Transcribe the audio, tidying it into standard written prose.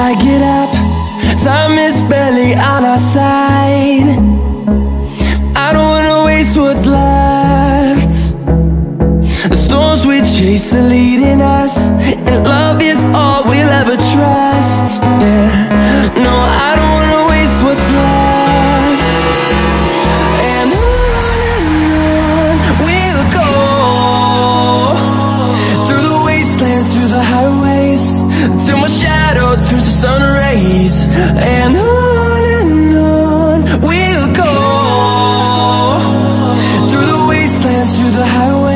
I get up, time is barely on our side. I don't wanna waste what's left. The storms we chase are leading us, and love is all we'll ever trust. Yeah, no, I don't wanna waste what's left. And on we'll go, through the wastelands, through the highways, till my shadow turns to sun rays. And on we'll go, through the wastelands, through the highways,